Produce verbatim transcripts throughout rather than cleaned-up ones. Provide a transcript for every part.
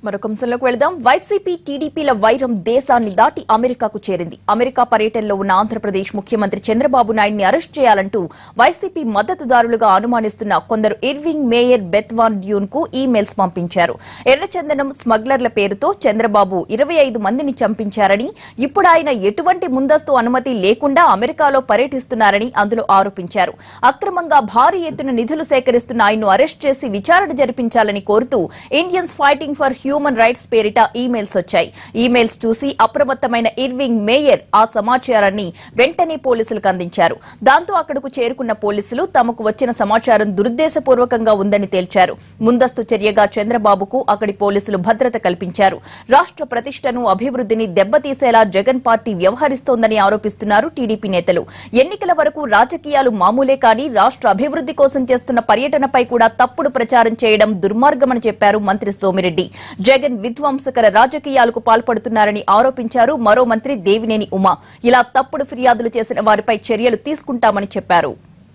మరొక అంశంలోకి వెళదాం. వైసీపీ టీడీపీల వైరం దేశాన్ని దాటి అమెరికాకు చేరింది. అమెరికా పర్యటనలో ఉన్న ఆంధ్రప్రదేశ్ ముఖ్యమంత్రి చంద్రబాబు నాయుడిని అరెస్ట్ చేయాలంటూ వైసీపీ మద్దతుదారులుగా అనుమానిస్తున్న కొందరు ఇర్వింగ్ మేయర్ బెత్వాన్ డ్యూన్ కు ఈమెయిల్స్ పంపించారు. ఎర్రచందనం స్మగ్లర్ల పేరుతో చంద్రబాబు ఇరవై ఐదు మందిని చంపించారని, ఇప్పుడు ఆయన ఎటువంటి ముందస్తు అనుమతి లేకుండా అమెరికాలో పర్యటిస్తున్నారని అందులో ఆరోపించారు. అక్రమంగా భారీ ఎత్తున నిధులు సేకరిస్తున్న ఆయన్ను అరెస్ట్ చేసి విచారణ జరిపించాలని కోరుతూ Indians fighting for human rights పేరిట ఈమెయిల్స్ వచ్చాయి. ఈమెయిల్స్ చూసి అప్రమత్తమైన ఇర్వింగ్ మేయర్ ఆ సమాచారాన్ని వెంటనే పోలీసులకు అందించారు. దాంతో అక్కడకు చేరుకున్న పోలీసులు తమకు వచ్చిన సమాచారం దురుద్దేశపూర్వకంగా ఉందని తేల్చారు. ముందస్తు చర్యగా చంద్రబాబుకు అక్కడి పోలీసులు భద్రత కల్పించారు. రాష్ట్ర ప్రతిష్టను, అభివృద్ధిని దెబ్బతీసేలా జగన్ పార్టీ వ్యవహరిస్తోందని ఆరోపిస్తున్నారు టీడీపీ నేతలు. ఎన్నికల వరకు రాజకీయాలు మామూలే కానీ రాష్ట్ర అభివృద్ధి కోసం చేస్తున్న పర్యటనపై కూడా తప్పుడు ప్రచారం చేయడం దుర్మార్గమని చెప్పారు మంత్రి సోమిరెడ్డి. జగన్ విధ్వంసకర రాజకీయాలకు పాల్పడుతున్నారని ఆరోపించారు మరో మంత్రి దేవినేని ఉమా. ఇలా తప్పుడు ఫిర్యాదులు చేసిన వారిపై చర్యలు తీసుకుంటామని చెప్పారు.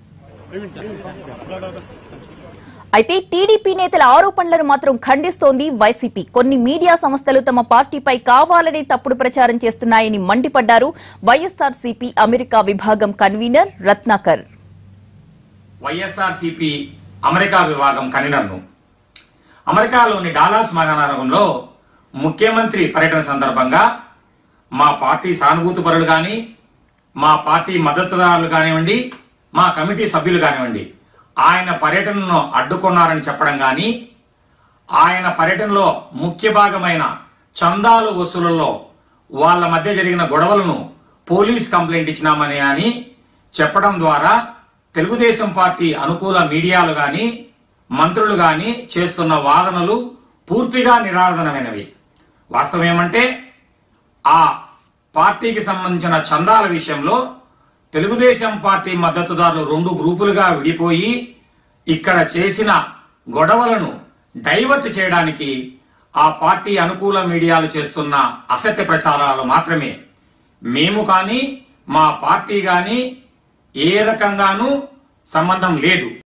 అయితే టీడీపీ నేతల ఆరోపణలను మాత్రం ఖండిస్తోంది వైసీపీ. కొన్ని మీడియా సంస్థలు తమ పార్టీపై కావాలని తప్పుడు ప్రచారం చేస్తున్నాయని మండిపడ్డారు వైఎస్ఆర్సీపీ అమెరికా విభాగం కన్వీనర్ రత్నాకర్. వైఎస్ఆర్సీపీ అమెరికా విభాగం కన్వీనర్ను అమెరికాలోని డాలాస్ మహానగరంలో ముఖ్యమంత్రి పర్యటన సందర్భంగా మా పార్టీ సానుభూతి పరులు కానీ, మా పార్టీ మద్దతుదారులు కానివ్వండి, మా కమిటీ సభ్యులు కానివ్వండి, ఆయన పర్యటనను అడ్డుకున్నారని చెప్పడం కానీ, ఆయన పర్యటనలో ముఖ్య భాగమైన చందాలు వసూళ్లలో వాళ్ళ మధ్య జరిగిన గొడవలను పోలీస్ కంప్లైంట్ ఇచ్చినామని అని చెప్పడం ద్వారా తెలుగుదేశం పార్టీ అనుకూల మీడియాలు కానీ, మంత్రులు గాని చేస్తున్న వాదనలు పూర్తిగా నిరాధారమైనవి. వాస్తవం ఏమంటే ఆ పార్టీకి సంబంధించిన చందాల విషయంలో తెలుగుదేశం పార్టీ మద్దతుదారులు రెండు గ్రూపులుగా విడిపోయి ఇక్కడ చేసిన గొడవలను డైవర్ట్ చేయడానికి ఆ పార్టీ అనుకూల మీడియాలు చేస్తున్న అసత్య ప్రచారాలు మాత్రమే. మేము కానీ మా పార్టీ కానీ ఏ రకంగానూ సంబంధం లేదు.